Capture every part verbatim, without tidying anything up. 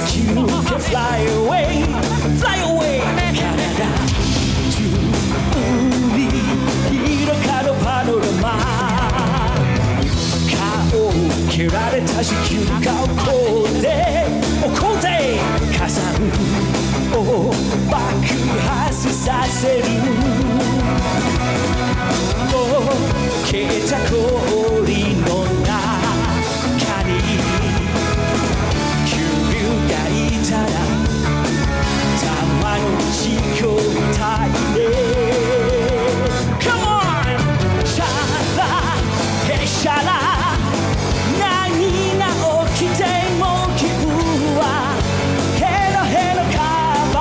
You can fly away fly away 体中に広がるパノラマ顔を蹴られた地球が怒って怒って火山を爆発させるもう消えた氷の中に恐竜がいたらたまの地球体で Come on シャラヘシャラ何が起きても気分はヘロヘロカバ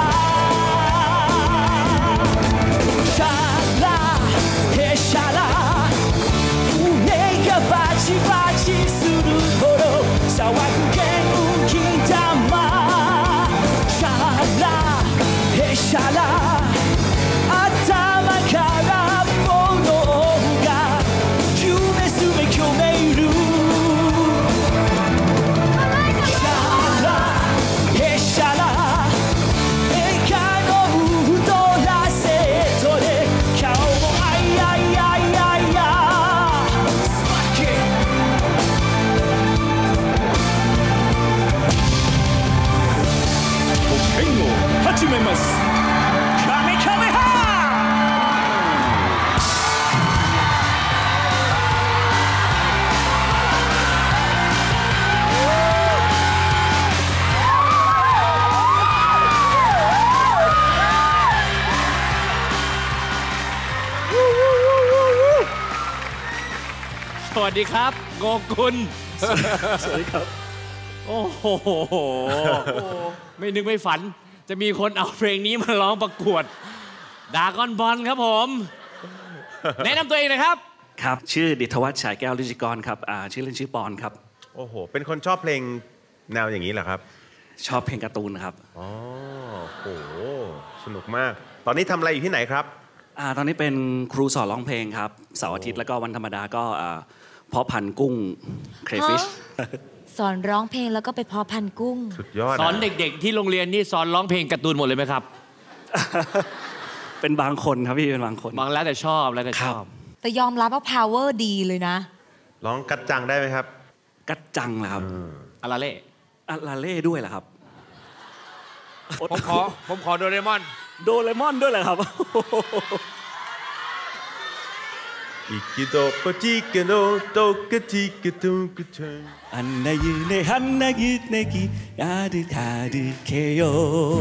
ーシャラヘシャラ胸がバチバチするほど騒ぐ元気玉シャラヘシャラ頭から炎が夢すべきをめるシャラヘシャラ映画のウルトラセットで今日もアイアイアイアイアスマッキー保険を始めますカメカメハสวัสดีครับโกกุลสวัสดีครับโอ้โหไม่นึกไม่ฝันจะมีคนเอาเพลงนี้มาร้องประกวดดากอนบอลครับผมแนะนำตัวเองนะครับครับชื่อดิษวัฒน์ฉายแก้วฤจิกรครับอ่าชื่อเล่นชื่อปอนครับโอ้โหเป็นคนชอบเพลงแนวอย่างนี้เหรอครับชอบเพลงการ์ตูนครับอ๋อโอ้โหสนุกมากตอนนี้ทำอะไรอยู่ที่ไหนครับอ่าตอนนี้เป็นครูสอนร้องเพลงครับเสาร์อาทิตย์แล้วก็วันธรรมดาก็อ่าเพาะพันธุ์กุ้งเครฟิชสอนร้องเพลงแล้วก็ไปเพาะพันธุ์กุ้งสุดยอดสอนเด็กๆที่โรงเรียนนี่สอนร้องเพลงการ์ตูนหมดเลยไหมครับเป็นบางคนครับพี่เป็นบางคนบางแล้วแต่ชอบแล้วแต่ชอบแต่ยอมรับว่า power ดีเลยนะร้องกัดจังได้ไหมครับกัดจังเหรอครับอาราเล่อาราเล่ด้วยเหรอครับผมขอผมขอโดเรมอนโดเรมอนด้วยเหรอครับอิกิโตปจิกโนโตกจิกตุงกชังอันนายูเนฮันนายูเนกิอาดุคาดุเคโย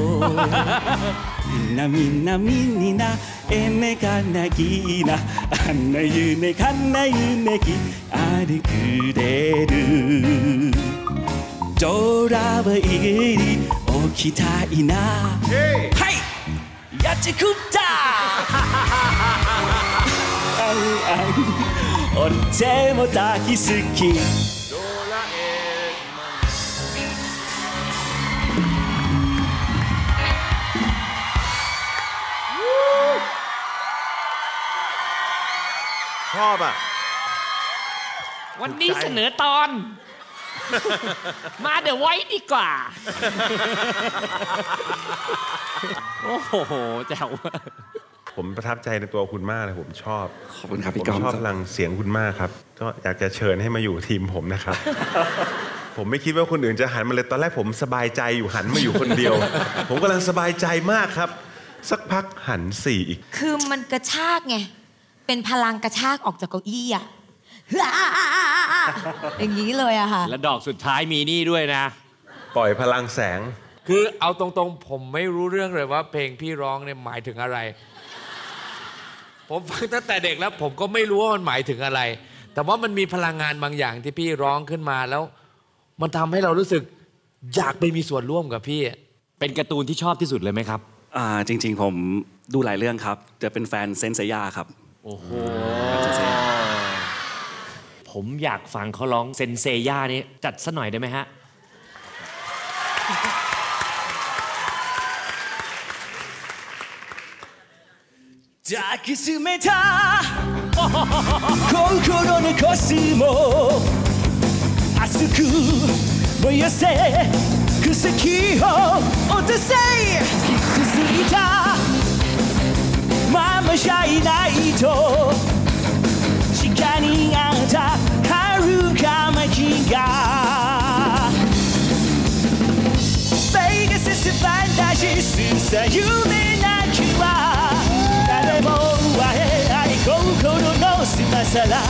นามินามินินาเอเนกานากินาอันนายูเนฮันนายูเนกิอาดุคุเดรุโจราบะอิริโอคิตาอินาเฮ้ยやっちくった俺も抱き好きชอบอ่ะวันนี้เสนอตอนมาเดี๋ยวไว้ดีกว่าโอ้โหแจ๋วผมประทับใจในตัวคุณมากเลยผมชอบขอบคุณครับพี่กอล์ฟผมชอบพลังเสียงคุณมากครับก็อยากจะเชิญให้มาอยู่ทีมผมนะครับผมไม่คิดว่าคนอื่นจะหันมาเลยตอนแรกผมสบายใจอยู่หันมาอยู่คนเดียวผมกำลังสบายใจมากครับสักพักหันสี่อีกคือมันกระชากไงเป็นพลังกระชากออกจากเก้าอี้อะอย่างนี้เลยอะค่ะแล้วดอกสุดท้ายมีนี่ด้วยนะปล่อยพลังแสงคือเอาตรงๆผมไม่รู้เรื่องเลยว่าเพลงพี่ร้องเนี่ยหมายถึงอะไรผมฟังตั้งแต่เด็กแล้วผมก็ไม่รู้ว่ามันหมายถึงอะไรแต่ว่ามันมีพลังงานบางอย่างที่พี่ร้องขึ้นมาแล้วมันทำให้เรารู้สึกอยากไปมีส่วนร่วมกับพี่เป็นการ์ตูนที่ชอบที่สุดเลยไหมครับอ่าจริงๆผมดูหลายเรื่องครับจะเป็นแฟนเซนเซย่าครับโอ้โหผมอยากฟังเขาร้องเซนเซย่านี้จัดซะหน่อยได้ไหมฮะ抱きしめた心のコスモ熱く燃やせ砕先を落とせ傷ついたままじゃいないと地下にあった遥か街がベガスファンタジーさ夢なきは誰も奪えない心の狭さだ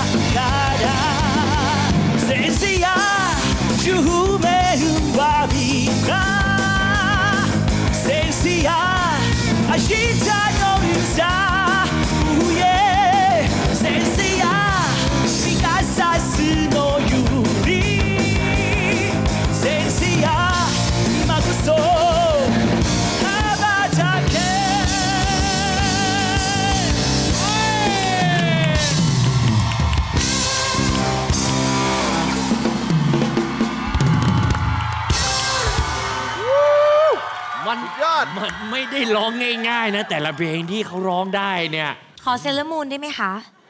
から先生や主面はみんな先生や明日のさ先生やピカサスのゆり先生や今こそ羽ばたけมันมันไม่ได้ร้องง่ายๆนะแต่ละเพลงที่เขาร้องได้เนี่ยขอเซเลอร์มูนได้ไหมคะ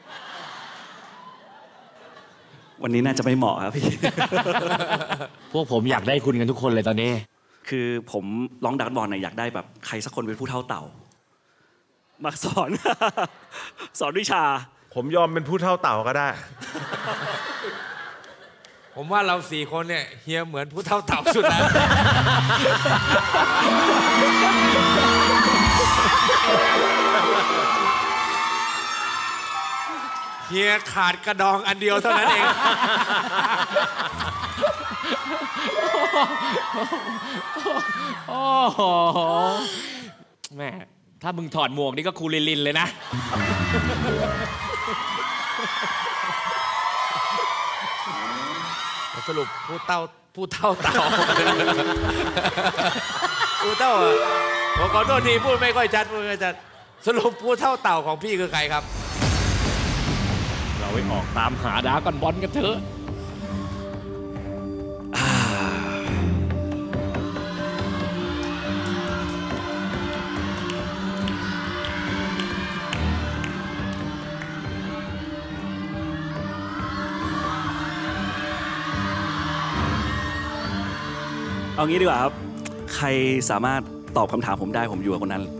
วันนี้น่าจะไม่เหมาะครับพี่พวกผมอยากได้คุณกันทุกคนเลยตอนนี้คือผมร้องดักบอลเนี่ยอยากได้แบบใครสักคนเป็นผู้เท่าเต่ามาสอน สอนวิชาผมยอมเป็นผู้เท่าเต่าก็ได้ผมว่าเราสี่คนเนี่ยเฮียเหมือนผู้เท่าเต่าสุดแล้วเฮียขาดกระดองอันเดียวเท่านั้นเองโอ้โหแม่ถ้ามึงถอดหมวกนี่ก็คูลิลินเลยนะสรุปผู้เต่าผู้เท่าเต่าผู้เท่าผมขอโทษทีพูดไม่ค่อยชัดพูดไม่ค่อยชัดสรุปผู้เท่าเต่าของพี่คือใครครับเราไปออกตามหาดราก้อนบอลกันเถอะเอางี้ดีกว่าครับใครสามารถตอบคำถามผมได้ผมอยู่กับคนนั้น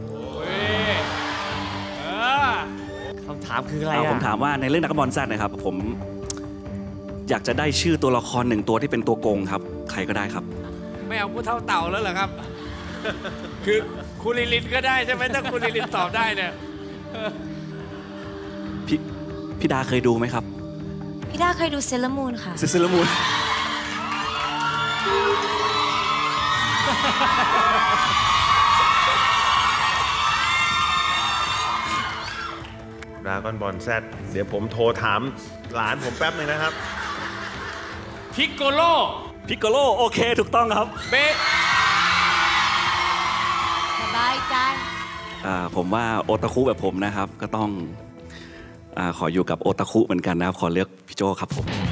คำถามคืออะไรอ่ะผมถามว่าในเรื่องนักบอลแซดนะครับผมอยากจะได้ชื่อตัวละครหนึ่งตัวที่เป็นตัวโกงครับใครก็ได้ครับไม่เอาผู้เท่าเต่าแล้วเหรอครับ คือคูลิลินก็ได้ใช่ไหมถ้าคูลิลินตอบได้เนี่ยพี่พี่ดาเคยดูไหมครับพี่ดาเคยดูเซเลอร์มูนค่ะเซเลอร์มูนดราก้อนบอลแซดเดี๋ยวผมโทรถามหลานผมแป๊บหนึ่งนะครับพิกโกโลพิกโกโลโอเคถูกต้องครับเป๊ะสบายใจอ่าผมว่าโอตาคุแบบผมนะครับก็ต้องอ่าขออยู่กับโอตาคุเหมือนกันนะครับขอเลือกพี่โจครับผม